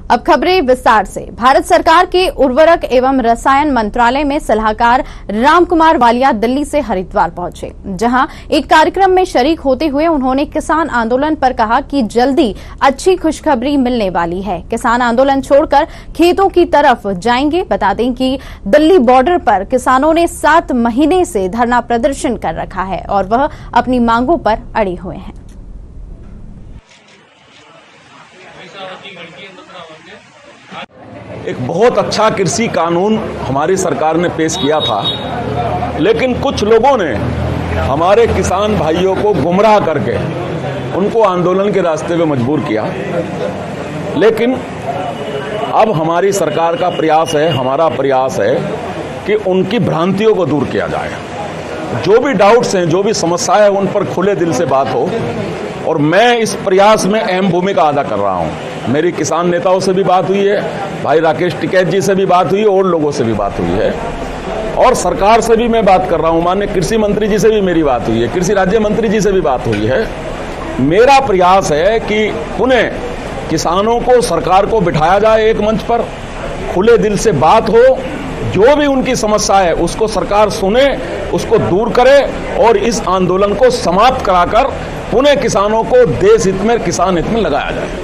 अब खबरें विस्तार से। भारत सरकार के उर्वरक एवं रसायन मंत्रालय में सलाहकार राम कुमार वालिया दिल्ली से हरिद्वार पहुंचे, जहां एक कार्यक्रम में शरीक होते हुए उन्होंने किसान आंदोलन पर कहा कि जल्दी अच्छी खुशखबरी मिलने वाली है। किसान आंदोलन छोड़कर खेतों की तरफ जाएंगे। बता दें कि दिल्ली बॉर्डर पर किसानों ने 7 महीने से धरना प्रदर्शन कर रखा है और वह अपनी मांगों पर अड़े हुए हैं। एक बहुत अच्छा कृषि कानून हमारी सरकार ने पेश किया था, लेकिन कुछ लोगों ने हमारे किसान भाइयों को गुमराह करके उनको आंदोलन के रास्ते पे मजबूर किया। लेकिन अब हमारी सरकार का प्रयास है, हमारा प्रयास है कि उनकी भ्रांतियों को दूर किया जाए। जो भी डाउट्स हैं, जो भी समस्याएं हैं, उन पर खुले दिल से बात हो, और मैं इस प्रयास में अहम भूमिका अदा कर रहा हूं। मेरी किसान नेताओं से भी बात हुई है, भाई राकेश टिकैत जी से भी बात हुई है, और लोगों से भी बात हुई है, और सरकार से भी मैं बात कर रहा हूं। माननीय कृषि मंत्री जी से भी मेरी बात हुई है, कृषि राज्य मंत्री जी से भी बात हुई है। मेरा प्रयास है कि पुनः किसानों को, सरकार को बिठाया जाए एक मंच पर, खुले दिल से बात हो, जो भी उनकी समस्या है उसको सरकार सुने, उसको दूर करे और इस आंदोलन को समाप्त कराकर पुनः किसानों को देश हित में, किसान हित में लगाया जाए।